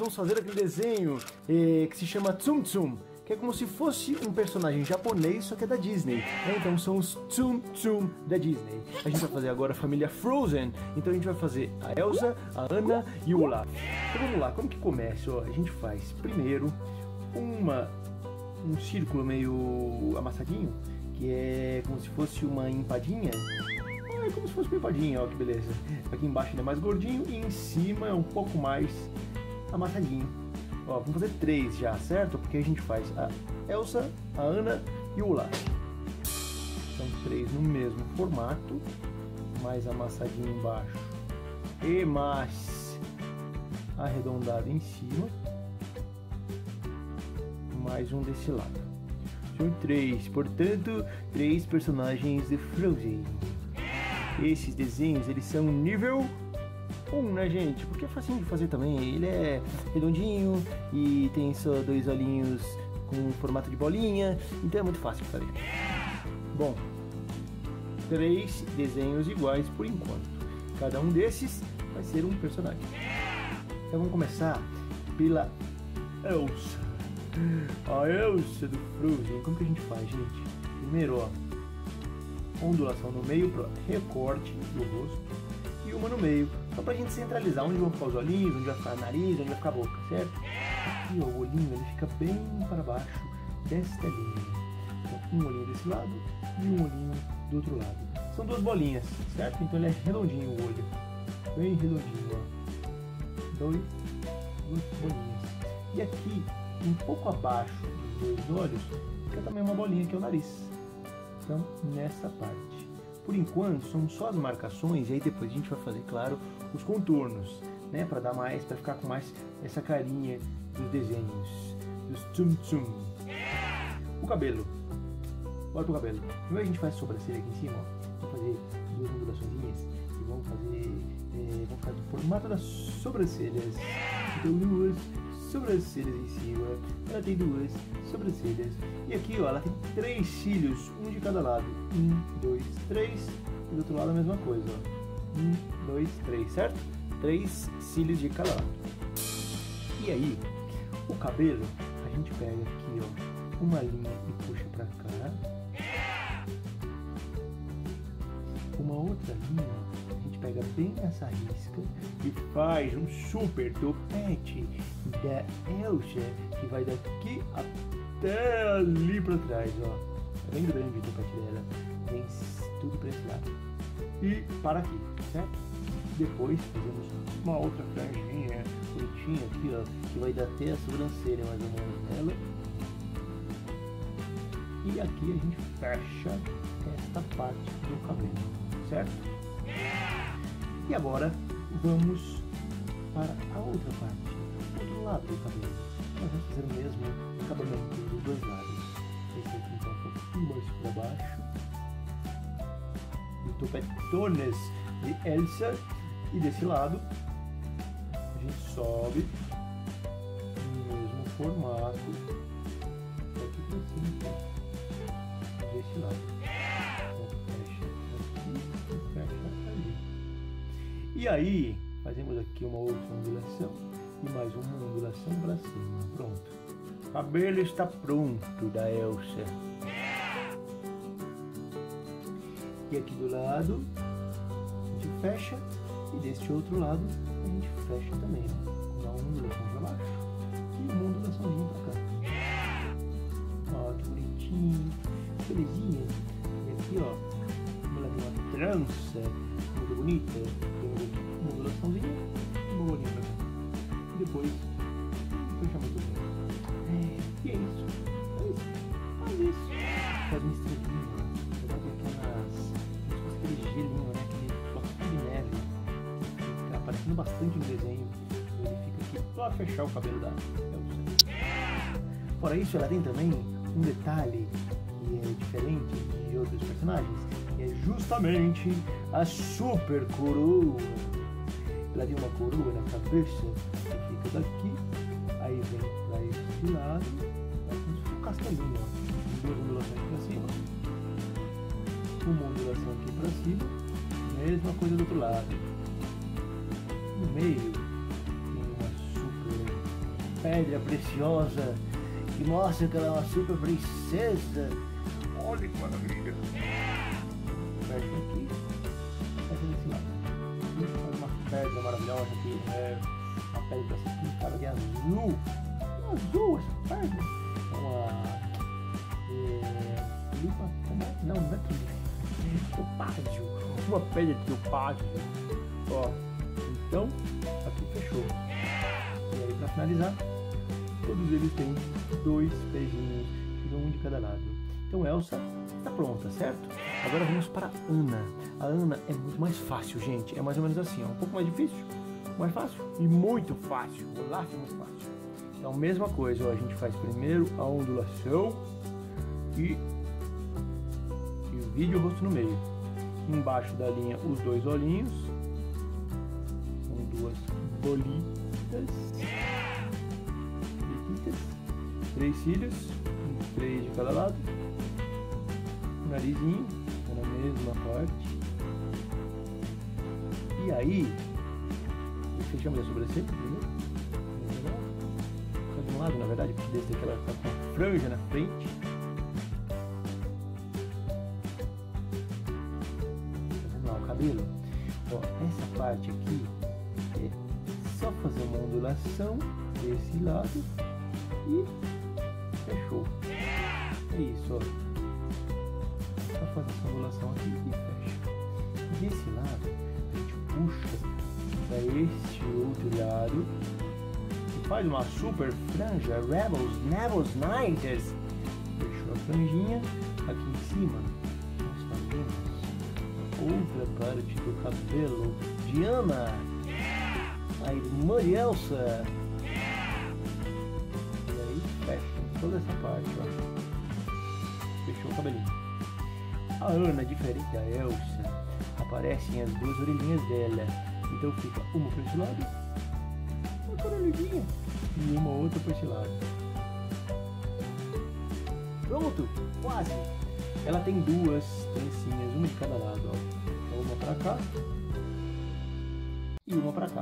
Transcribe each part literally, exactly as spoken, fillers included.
vamos fazer aquele desenho eh, que se chama Tsum Tsum, que é como se fosse um personagem japonês, só que é da Disney. Né? Então são os Tsum Tsum da Disney. A gente vai fazer agora a família Frozen, então a gente vai fazer a Elsa, a Anna e o Olaf. Então vamos lá, como que começa? Ó, a gente faz primeiro uma, um círculo meio amassadinho, que é como se fosse uma empadinha. É como se fosse uma empadinha, ó que beleza. Aqui embaixo ele é mais gordinho e em cima é um pouco mais amassadinho. Ó, vamos fazer três já, certo? Porque a gente faz a Elsa, a Anna e o Olaf. São três no mesmo formato, mais amassadinho embaixo e mais arredondado em cima. Mais um desse lado. São três, portanto, três personagens de Frozen. Esses desenhos, eles são nível um, né, gente? Porque é facinho de fazer também. Ele é redondinho e tem só dois olhinhos com formato de bolinha, então é muito fácil de fazer. Bom, três desenhos iguais por enquanto. Cada um desses vai ser um personagem. Então vamos começar pela Elsa. A Elsa do Frozen. Como que a gente faz, gente? Primeiro, ó, ondulação no meio para recorte do rosto e uma no meio, só pra gente centralizar onde vão ficar os olhinhos, onde vai ficar o nariz, onde vai ficar a boca, certo? Aqui, ó, o olhinho ele fica bem para baixo desta linha. Então, um olhinho desse lado e um olhinho do outro lado. São duas bolinhas, certo? Então ele é redondinho o olho, bem redondinho, ó. Dois, duas bolinhas. E aqui, um pouco abaixo dos dois olhos, fica também uma bolinha que é o nariz. Então, nessa parte. Por enquanto, são só as marcações, e aí depois a gente vai fazer, claro, os contornos, né? Para dar mais, para ficar com mais essa carinha dos desenhos, dos Tsum Tsum. O cabelo. Bora pro cabelo. Primeiro a gente faz a sobrancelha aqui em cima, ó. Vamos fazer duas ondulações e vamos fazer, é, vamos fazer o formato das sobrancelhas. Então, duas sobrancelhas em cima, ela tem duas sobrancelhas, e aqui ó, ela tem três cílios, um de cada lado, um, dois, três, e do outro lado a mesma coisa, ó, um, dois, três, certo? Três cílios de cada lado. E aí, o cabelo, a gente pega aqui ó, uma linha e puxa pra cá, uma outra linha, a gente pega bem essa risca e faz um super topete da Elsa, que vai daqui até ali pra trás, ó. É bem grande o topete dela, vem tudo pra esse lado. E para aqui, certo? Depois fazemos uma outra franjinha bonitinha aqui, ó, que vai dar até a sobrancelha mais ou menos nela. E aqui a gente fecha esta parte do cabelo, certo? E agora vamos para a outra parte, o outro lado do cabelo. Nós vamos fazer o mesmo acabamento dos dois lados. Esse aqui então um pouquinho mais para baixo. O topetones de Elsa. E desse lado a gente sobe no mesmo formato aqui para cima, desse lado. E aí, fazemos aqui uma outra ondulação e mais uma ondulação para cima. Pronto. O cabelo está pronto da Elsa. E aqui do lado, a gente fecha. E deste outro lado, a gente fecha também. Ó, com uma ondulação para baixo e uma ondulaçãozinha para cá. Ó, que bonitinho. Belezinha. E aqui, ó, ela tem uma trança muito bonita. Uma ondulaçãozinha e uma bolinha pra cá. E depois fechamento do é, e é isso. É isso. Faz isso. Faz uma estrelinha. Você vai ter aquelas. Como se fosse aquele gelinho, né? Aquele floquinho de neve. Fica aparecendo bastante no desenho. Ele fica aqui pra fechar o cabelo da Elsa. Fora isso, ela tem também um detalhe que é diferente de outros personagens. Que é justamente a super coroa. Ela tem uma coroa na cabeça que fica daqui, aí vem pra esse lado, aí como se fosse um castelinho, ó. Duas ondulações pra cima, uma ondulação aqui pra cima, mesma coisa do outro lado. No meio tem uma super pedra preciosa que mostra que ela é uma super princesa. Olha que maravilha. Fecha aqui, fecha desse lado. E faz uma pedra maravilhosa aqui. É uma pedra pintada de azul. É azul essa pedra. Uma. É, lipa, como é? Não, não é tudo. Topázio. Uma pedra de topázio. Ó. Então, aqui fechou. E aí, pra finalizar, todos eles têm dois pezinhos, que vão um de cada lado. Então, Elsa está pronta, certo? Agora vamos para a Anna. A Anna é muito mais fácil, gente. É mais ou menos assim, ó. Um pouco mais difícil, mais fácil e muito fácil. O Olaf é muito fácil. Então, mesma coisa, ó. A gente faz primeiro a ondulação e divide o rosto no meio. Embaixo da linha, os dois olhinhos. Duas bolitas, bolitas, três cílios, três de cada lado, o narizinho na mesma parte, e aí fechamos a sobrancelha primeiro, só de um lado na verdade, porque desse daqui ela está com franja na frente. Vamos lá, o cabelo, ó, essa parte aqui é só fazer uma ondulação desse lado e fechou. É isso, ó. Só fazer essa ondulação aqui e fecha. E desse lado, a gente puxa para este outro lado e faz uma super franja, Rebels, Neville's Knights. Fechou a franjinha. Aqui em cima, nós fazemos outra parte do cabelo de Anna, a irmã de Elsa. E aí fecha toda essa parte, ó. Fechou o cabelinho. A Anna, diferente da Elsa, aparecem as duas orelhinhas dela. Então fica uma para esse lado, outra orelhinha, e uma outra para esse lado. Pronto, quase. Ela tem duas trancinhas, uma de cada lado, ó. Então uma para cá e uma para cá.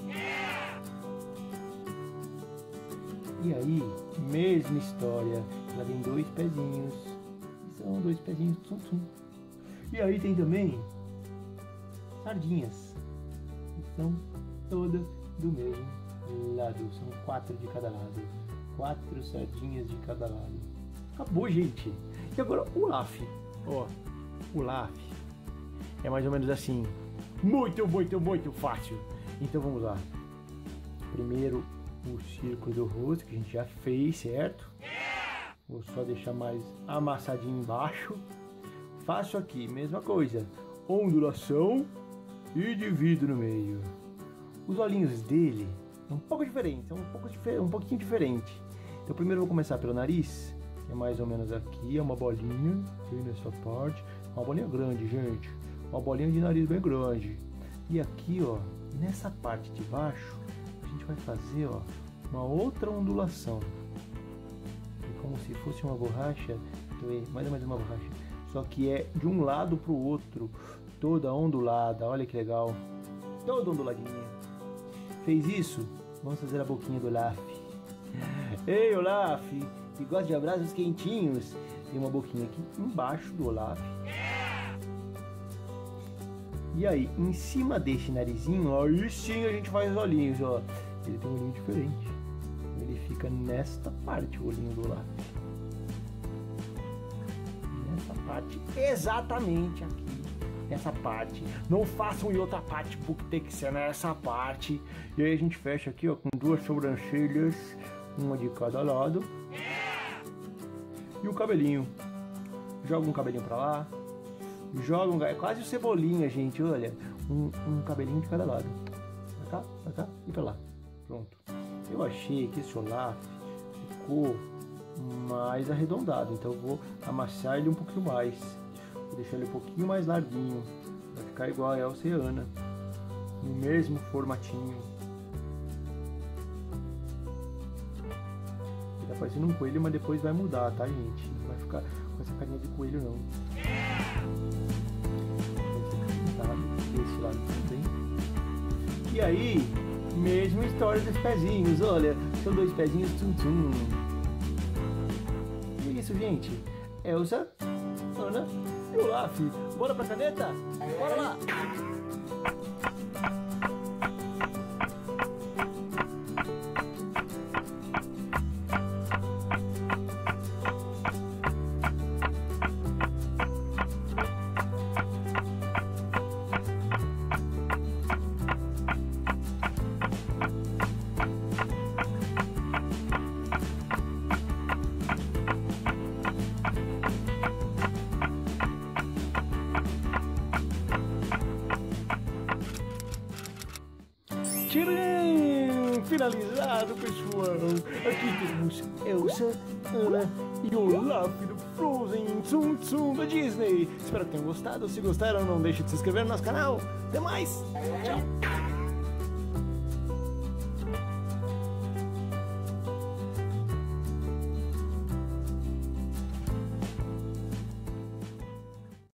E aí, mesma história, ela tem dois pezinhos, são dois pezinhos, tum, tum. E aí tem também sardinhas, que são todas do mesmo lado, são quatro de cada lado, quatro sardinhas de cada lado. Acabou, gente. E agora o Olaf, ó, o Olaf é mais ou menos assim, muito, muito, muito fácil. Então vamos lá. Primeiro o círculo do rosto, que a gente já fez, certo? Vou só deixar mais amassadinho embaixo. Faço aqui, mesma coisa, ondulação e divido no meio. Os olhinhos dele são um pouco diferentes, são um, pouco difer um pouquinho diferente. Então primeiro eu vou começar pelo nariz, que é mais ou menos aqui, é uma bolinha, bem nessa parte. Uma bolinha grande, gente. Uma bolinha de nariz bem grande. E aqui, ó, nessa parte de baixo, a gente vai fazer, ó, uma outra ondulação. É como se fosse uma borracha, mais ou menos uma borracha, só que é de um lado para o outro, toda ondulada. Olha que legal, toda onduladinha. Fez isso? Vamos fazer a boquinha do Olaf. Ei, Olaf, que gosta de abraços quentinhos. Tem uma boquinha aqui embaixo do Olaf. E aí, em cima desse narizinho, ó, aí sim a gente faz os olhinhos, ó. Ele tem um olhinho diferente. Ele fica nesta parte, o olhinho do Olaf. Nessa parte, exatamente aqui. Nessa parte. Não façam em outra parte, porque tem que ser nessa parte. E aí a gente fecha aqui, ó, com duas sobrancelhas, uma de cada lado. E o cabelinho. Joga um cabelinho pra lá. Joga um... É quase o Cebolinha, gente, olha. Um, um cabelinho de cada lado. Pra cá, pra cá e pra lá. Pronto. Eu achei que esse Olaf ficou mais arredondado, então eu vou amassar ele um pouquinho mais. Vou deixar ele um pouquinho mais larguinho. Vai ficar igual a Elsa e a Anna. No mesmo formatinho. Ele tá parecendo um coelho, mas depois vai mudar, tá, gente? Não vai ficar com essa carinha de coelho, não. Desse lado também. E aí, mesma história dos pezinhos, olha, São dois pezinhos, tum tum. E é isso, gente. Elsa, Ana e Olaf. Bora pra caneta? Bora lá! Tcharam! Finalizado, pessoal! Aqui temos Elsa, Ana e Olaf do Frozen Tsum Tsum da Disney. Espero que tenham gostado. Se gostaram, não deixe de se inscrever no nosso canal. Até mais! Tchau!